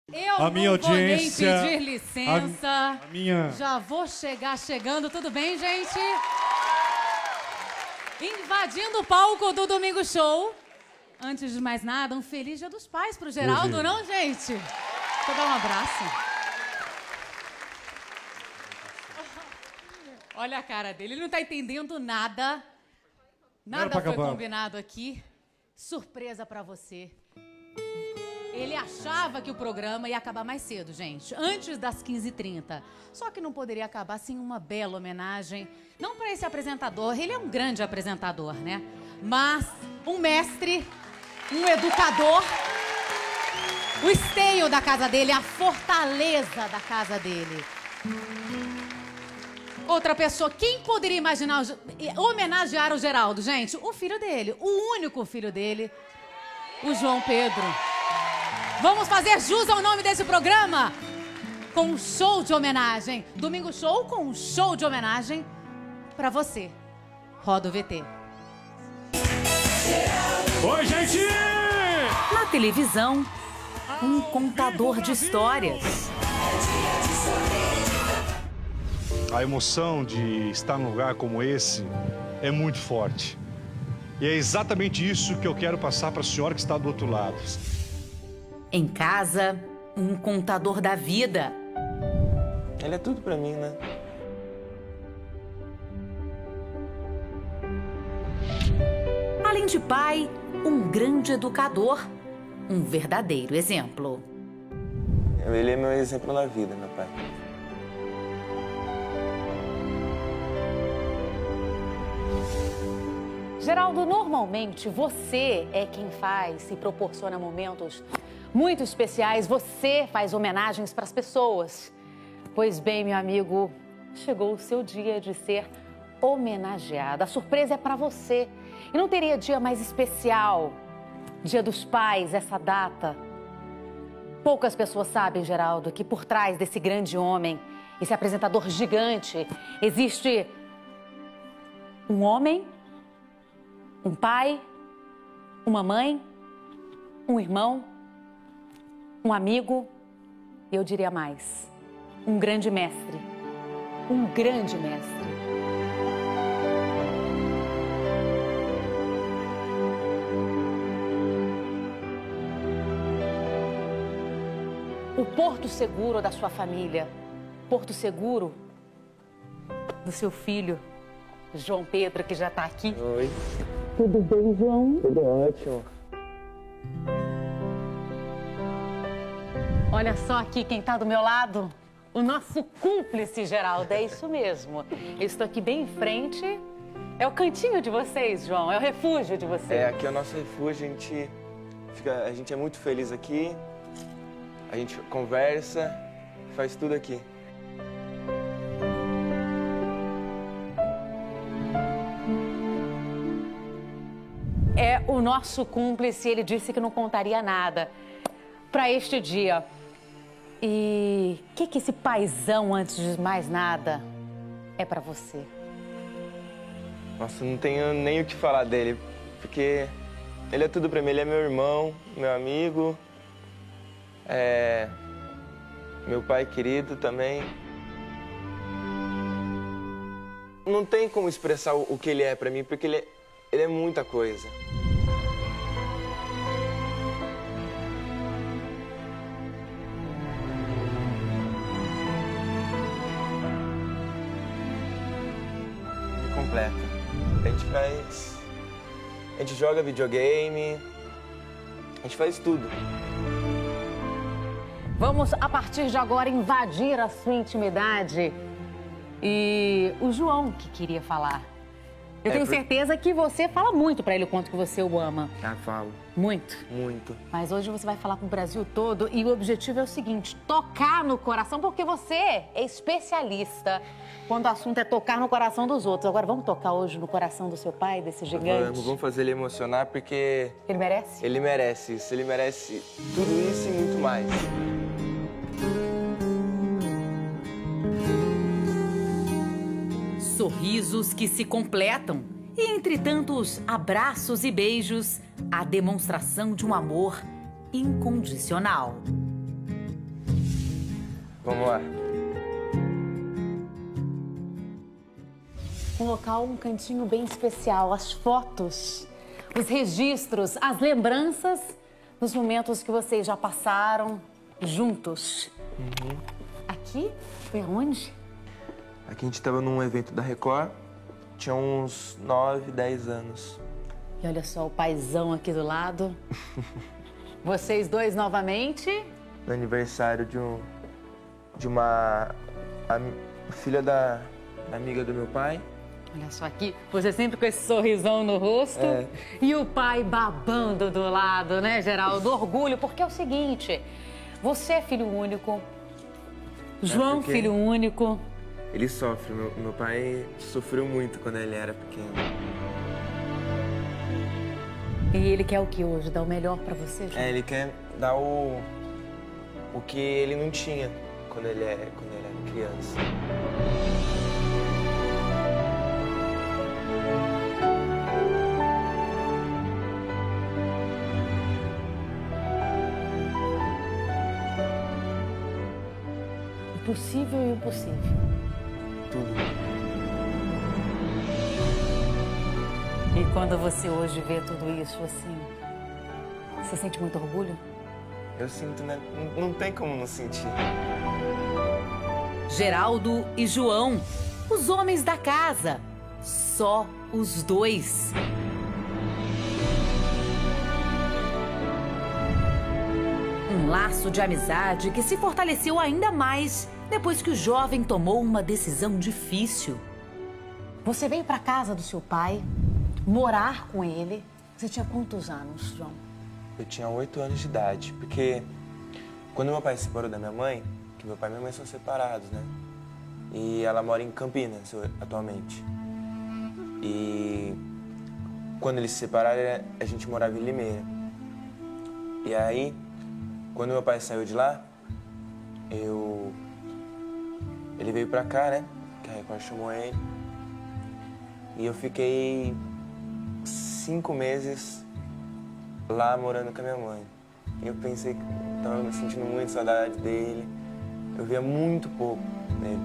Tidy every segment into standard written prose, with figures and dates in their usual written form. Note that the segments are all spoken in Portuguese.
A minha audiência, vou nem pedir licença. minha... Já vou chegando. Tudo bem, gente? Invadindo o palco do Domingo Show. Antes de mais nada, um feliz Dia dos Pais pro Geraldo, não, gente? Deixa eu dar um abraço. Olha a cara dele, ele não tá entendendo nada. Nada foi combinado aqui. Surpresa pra você. Ele achava que o programa ia acabar mais cedo, gente. Antes das 15h30. Só que não poderia acabar sem uma bela homenagem. Não para esse apresentador, ele é um grande apresentador, né? Mas um mestre, um educador, o esteio da casa dele, a fortaleza da casa dele. Outra pessoa, quem poderia imaginar homenagear o Geraldo, gente? O filho dele, o único filho dele, o João Pedro. Vamos fazer jus ao nome desse programa com um show de homenagem. Domingo Show com um show de homenagem pra você. Roda o VT. Oi, gente! Na televisão, um contador de histórias. A emoção de estar num lugar como esse é muito forte. E é exatamente isso que eu quero passar para a senhora que está do outro lado. Em casa, um contador da vida. Ele é tudo pra mim, né? Além de pai, um grande educador. Um verdadeiro exemplo. Ele é meu exemplo na vida, meu pai. Geraldo, normalmente você é quem faz e proporciona momentos muito especiais. Você faz homenagens para as pessoas. Pois bem, meu amigo, chegou o seu dia de ser homenageado. A surpresa é para você. E não teria dia mais especial. Dia dos Pais, essa data. Poucas pessoas sabem, Geraldo, que por trás desse grande homem, esse apresentador gigante, existe um homem, um pai, uma mãe, um irmão, um amigo, e eu diria mais, um grande mestre. Um grande mestre. O porto seguro da sua família, porto seguro do seu filho, João Pedro, que já está aqui. Oi. Tudo bem, João? Tudo ótimo. Olha só aqui quem está do meu lado. O nosso cúmplice, Geraldo. É isso mesmo. Eu estou aqui bem em frente. É o cantinho de vocês, João. É o refúgio de vocês. É, aqui é o nosso refúgio. A gente é muito feliz aqui. A gente conversa, faz tudo aqui. É o nosso cúmplice, ele disse que não contaria nada para este dia. E o que esse paizão, antes de mais nada, é para você? Nossa, não tenho nem o que falar dele, porque ele é tudo para mim. Ele é meu irmão, meu amigo, meu pai querido também. Não tem como expressar o que ele é para mim, porque ele é muita coisa. Completa. A gente joga videogame, a gente faz tudo. Vamos, a partir de agora, invadir a sua intimidade. E o João que queria falar. Eu tenho certeza que você fala muito pra ele o quanto que você o ama. Ah, falo. Muito? Muito. Mas hoje você vai falar pro Brasil todo e o objetivo é o seguinte, tocar no coração, porque você é especialista quando o assunto é tocar no coração dos outros. Agora vamos tocar hoje no coração do seu pai, desse gigante? Vamos fazer ele emocionar, porque... Ele merece? Ele merece isso, ele merece tudo isso e muito mais. Sorrisos que se completam e, entre tantos abraços e beijos, a demonstração de um amor incondicional. Vamos lá. Um local, um cantinho bem especial, as fotos, os registros, as lembranças dos momentos que vocês já passaram juntos. Aqui foi aonde? Aqui a gente estava num evento da Record, tinha uns 9, 10 anos. E olha só o paizão aqui do lado. Vocês dois novamente. No aniversário de uma filha da amiga do meu pai. Olha só aqui, você sempre com esse sorrisão no rosto. E o pai babando do lado, né, Geraldo? Orgulho, porque é o seguinte, você é filho único, João filho único. Ele sofre, meu pai sofreu muito quando ele era pequeno. E ele quer o que hoje? Dar o melhor pra você, João? Ele quer dar o que ele não tinha quando ele era criança. O possível e o impossível. Tudo. E quando você hoje vê tudo isso, assim, você sente muito orgulho? Eu sinto, né? Não tem como não sentir. Geraldo e João, os homens da casa. Só os dois. Um laço de amizade que se fortaleceu ainda mais depois que o jovem tomou uma decisão difícil. Você veio pra casa do seu pai, morar com ele. Você tinha quantos anos, João? Eu tinha 8 anos de idade, porque quando meu pai se separou da minha mãe, que meu pai e minha mãe são separados, né? E ela mora em Campinas atualmente. E quando eles se separaram, a gente morava em Limeira. E aí, quando meu pai saiu de lá, ele veio pra cá, né? Que a Record chamou ele. E eu fiquei 5 meses lá morando com a minha mãe. E eu pensei que tava me sentindo muito saudade dele. Eu via muito pouco dele.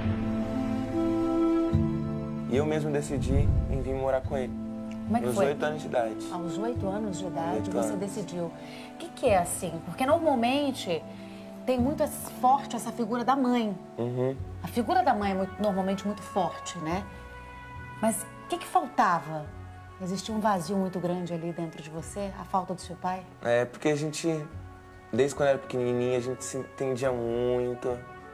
E eu mesmo decidi em vir morar com ele. Como é que aos foi? 8 anos de idade. Aos 8 anos de idade, 8 você anos. decidiu. O que é assim? Porque normalmente tem muito forte essa figura da mãe. A figura da mãe é normalmente muito forte, né? Mas o que faltava? Existia um vazio muito grande ali dentro de você? A falta do seu pai? É, porque a gente, desde quando era pequenininha, a gente se entendia muito.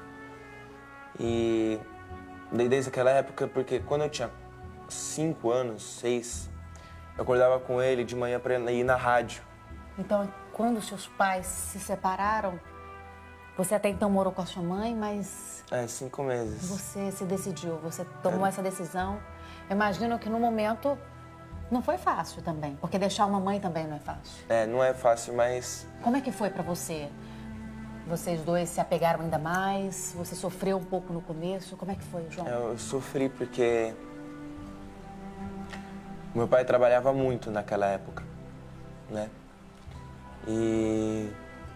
E desde aquela época, porque quando eu tinha 5 anos, 6, eu acordava com ele de manhã para ir na rádio. Então, quando seus pais se separaram, você até então morou com a sua mãe, mas 5 meses. você se decidiu, você tomou essa decisão. Eu imagino que no momento não foi fácil também, porque deixar uma mãe também não é fácil. Não é fácil, mas... Como é que foi pra você? Vocês dois se apegaram ainda mais? Você sofreu um pouco no começo? Como é que foi, João? Eu sofri porque meu pai trabalhava muito naquela época, né? E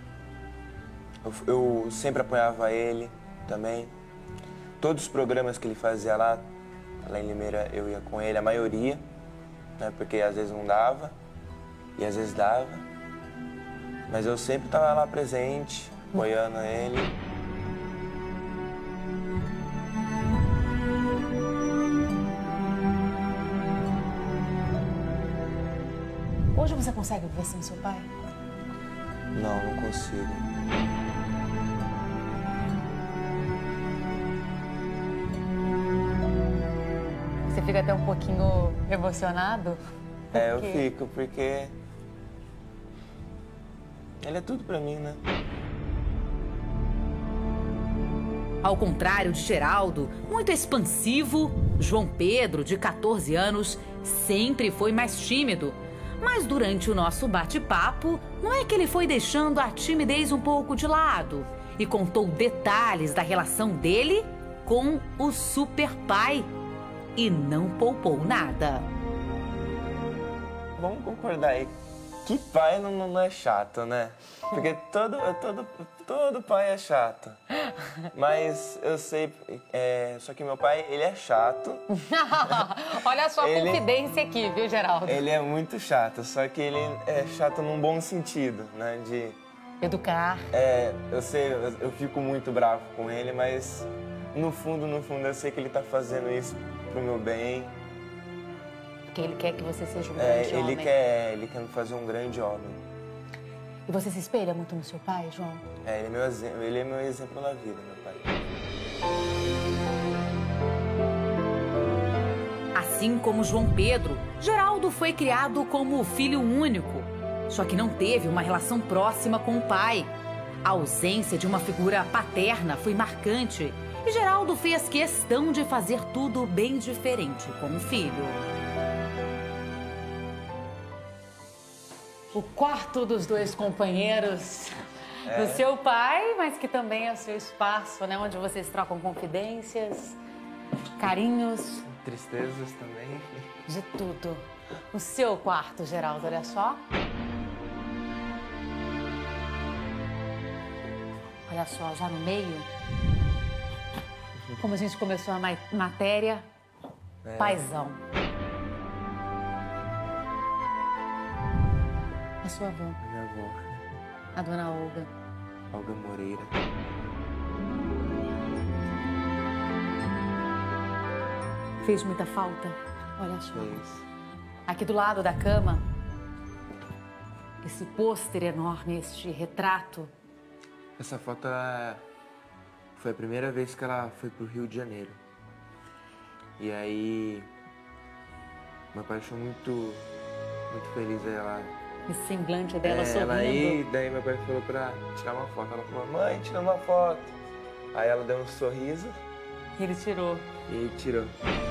eu sempre apoiava ele também. Todos os programas que ele fazia lá em Limeira, eu ia com ele, a maioria, né? Porque às vezes não dava e às vezes dava. Mas eu sempre estava lá presente, apoiando ele. Hoje você consegue viver sem seu pai? Não consigo. Você fica até um pouquinho emocionado? Eu fico, porque ele é tudo pra mim, né? Ao contrário de Geraldo, muito expansivo, João Pedro, de 14 anos, sempre foi mais tímido. Mas durante o nosso bate-papo, não é que ele foi deixando a timidez um pouco de lado e contou detalhes da relação dele com o super pai. E não poupou nada. Vamos concordar aí. Que pai não é chato, né? Porque todo pai é chato. Mas eu sei, só que meu pai, ele é chato. Olha só a confidência aqui, viu, Geraldo? Ele é muito chato, só que ele é chato num bom sentido, né? De educar. Eu sei, eu fico muito bravo com ele, mas no fundo eu sei que ele tá fazendo isso pro meu bem. Porque ele quer que você seja um grande homem. Ele quer me fazer um grande homem. E você se espelha muito no seu pai, João? Ele é meu exemplo na vida, meu pai. Assim como João Pedro, Geraldo foi criado como filho único. Só que não teve uma relação próxima com o pai. A ausência de uma figura paterna foi marcante. E Geraldo fez questão de fazer tudo bem diferente com o filho. O quarto dos dois companheiros do seu pai, mas que também é o seu espaço, né? Onde vocês trocam confidências, carinhos. Tristezas também. De tudo. O seu quarto, Geraldo, olha só. Olha só, já no meio. Como a gente começou a matéria, paizão. A sua avó? Minha avó. A dona Olga. Olga Moreira. Fez muita falta? Olha só. Fez. Aqui do lado da cama, esse pôster enorme, este retrato. Essa foto foi a primeira vez que ela foi pro Rio de Janeiro. E aí, meu pai achou muito feliz ela. Esse semblante dela sorrindo. Ela aí, daí meu pai falou pra tirar uma foto. Ela falou, mãe, tira uma foto. Aí ela deu um sorriso. E ele tirou. E ele tirou.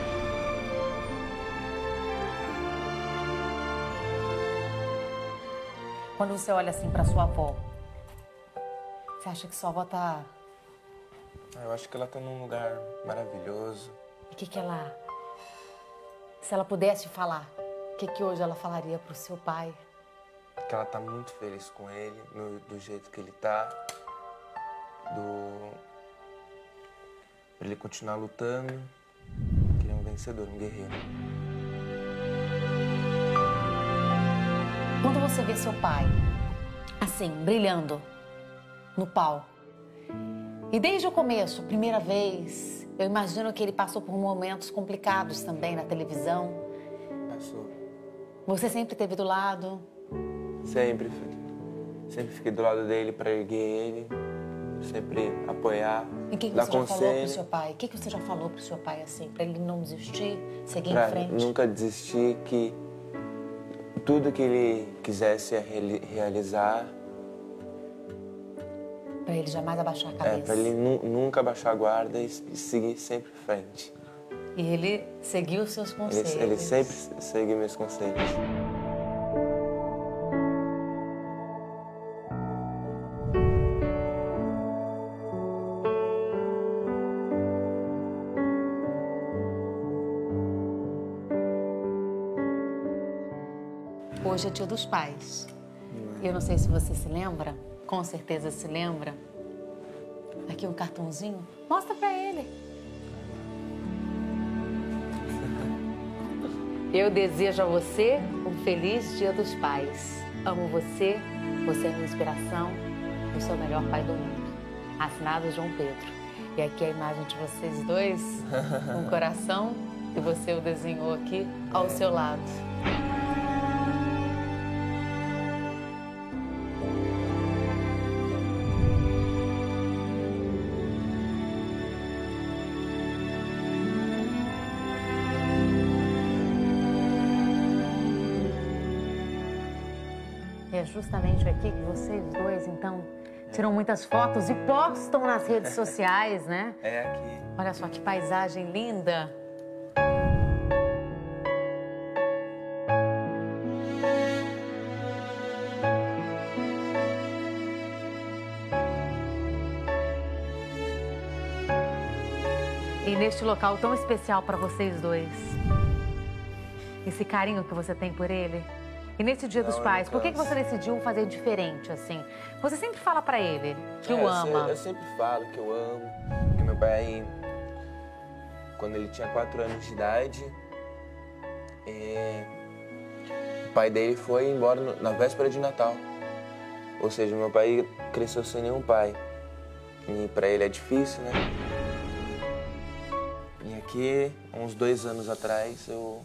Quando você olha assim pra sua avó, você acha que sua avó tá... Eu acho que ela tá num lugar maravilhoso. E o que ela... Se ela pudesse falar, o que hoje ela falaria pro seu pai? Que ela tá muito feliz com ele, do jeito que ele tá. Pra ele continuar lutando. Que ele é um vencedor, um guerreiro. Quando você vê seu pai, assim, brilhando no palco, e desde o começo, primeira vez, eu imagino que ele passou por momentos complicados também na televisão. Passou. Você sempre esteve do lado? Sempre fiquei do lado dele para erguer ele, sempre apoiar, e que dar você já conselho. falou pro seu pai? O que você já falou pro seu pai, assim, para ele não desistir, seguir em frente? Nunca desistir, que tudo que ele quisesse realizar... Para ele jamais abaixar a cabeça. Para ele nunca abaixar a guarda e seguir sempre em frente. E ele seguiu os seus conselhos. Ele sempre seguiu meus conselhos. Hoje é Dia dos Pais. Eu não sei se você se lembra, com certeza se lembra. Aqui um cartãozinho. Mostra pra ele. Eu desejo a você um feliz Dia dos Pais. Amo você, você é minha inspiração, eu sou o melhor pai do mundo. Assinado João Pedro. E aqui a imagem de vocês dois, um coração, que você o desenhou aqui ao seu lado. É justamente aqui que vocês dois, então, tiram muitas fotos e postam nas redes sociais, né? É aqui. Olha só que paisagem linda. E neste local tão especial para vocês dois, esse carinho que você tem por ele, E nesse Dia dos Pais, por que você decidiu fazer diferente, assim? Você sempre fala pra ele que o ama. Eu sempre falo que eu amo, que meu pai, quando ele tinha 4 anos de idade, o pai dele foi embora na véspera de Natal. Ou seja, meu pai cresceu sem nenhum pai. E pra ele é difícil, né? E aqui, uns 2 anos atrás, eu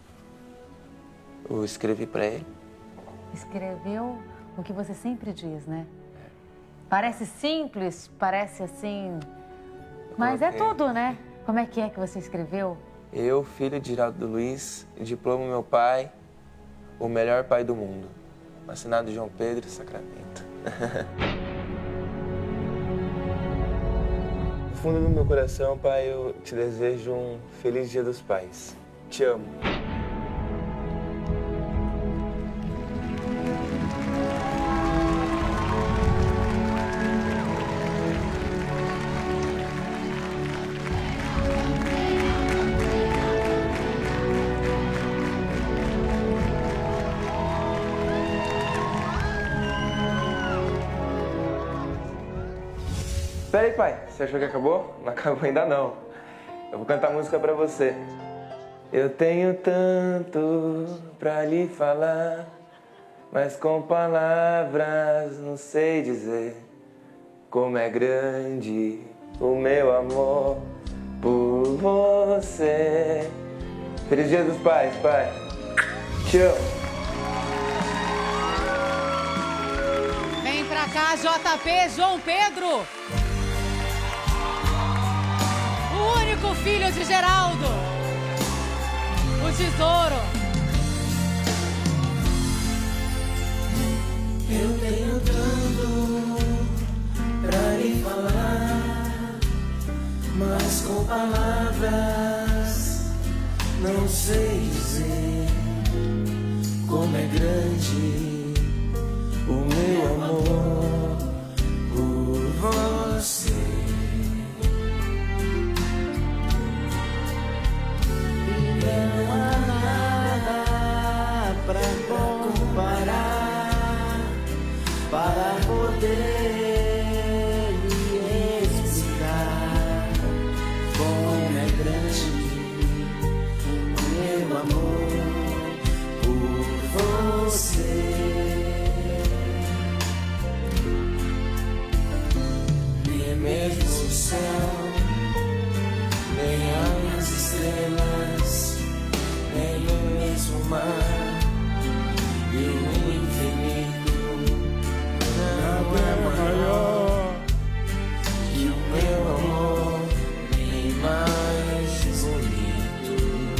escrevi pra ele. Escreveu o que você sempre diz, né? Parece simples, parece assim... Mas é tudo, né? Como é que você escreveu? Eu, filho de Geraldo Luiz, diploma meu pai, o melhor pai do mundo. Assinado João Pedro, Sacramento. No fundo do meu coração, pai, eu te desejo um feliz Dia dos Pais. Te amo. Peraí, pai, você achou que acabou? Não acabou ainda não. Eu vou cantar música pra você. Eu tenho tanto pra lhe falar, mas com palavras não sei dizer como é grande o meu amor por você. Feliz Dia dos Pais, pai. Te amo. Vem pra cá, JP, João Pedro. O único filho de Geraldo. O tesouro. Eu tenho tanto pra lhe falar, mas com palavras não sei dizer como é grande o meu amor por você. Não há nada pra comparar, para poder lhe explicar como é grande o meu amor por você. Nem mesmo o céu, nem as estrelas, nem o mesmo mar e o infinito não é maior que o meu amor, nem mais bonito.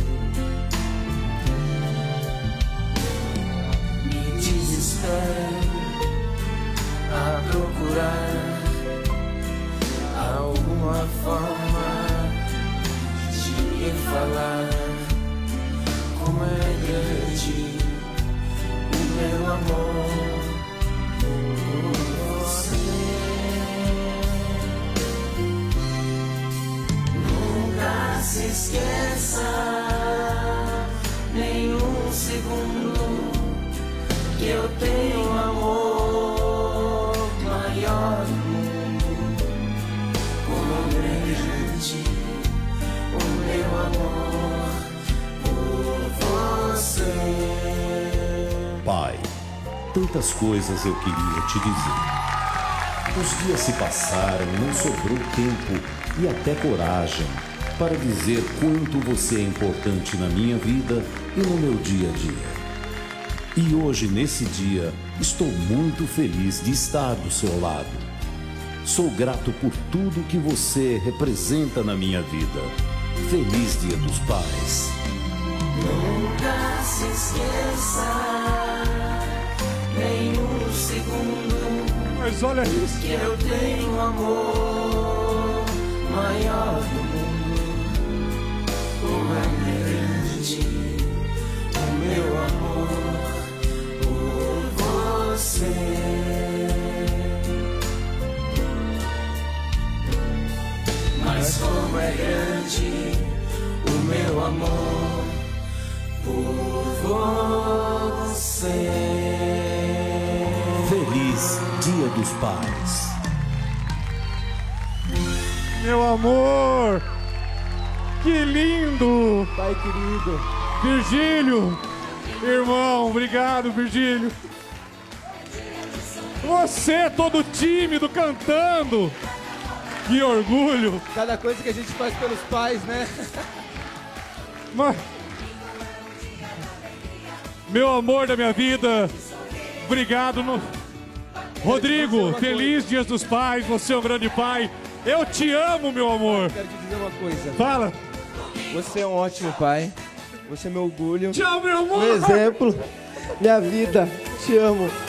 Me desespero a procurar alguma forma de lhe falar como é grande o meu amor por você. Nunca se esqueça, nem um segundo, que eu tenho um amor maior do mundo. Como é grande o meu amor por você. Pai, tantas coisas eu queria te dizer. Os dias se passaram e não sobrou tempo e até coragem para dizer quanto você é importante na minha vida e no meu dia a dia. E hoje, nesse dia, estou muito feliz de estar do seu lado. Sou grato por tudo que você representa na minha vida. Feliz Dia dos Pais. Nunca se esqueça, nem um segundo, Mas olha isso. que eu tenho um amor maior do mundo. Como é grande o meu amor por você. Mas como é grande o meu amor por você. você. Feliz Dia dos Pais. Meu amor! Que lindo! Pai querido. Virgílio! Irmão, obrigado, Virgílio. Você todo tímido, cantando. Que orgulho. Cada coisa que a gente faz pelos pais, né? Mas... Meu amor da minha vida, obrigado. Rodrigo, feliz Dia dos Pais, você é um grande pai. Eu te amo, meu amor. Quero te dizer uma coisa. Fala. Você é um ótimo pai. Você é meu orgulho. Te amo, meu amor. Um exemplo. Minha vida. Te amo.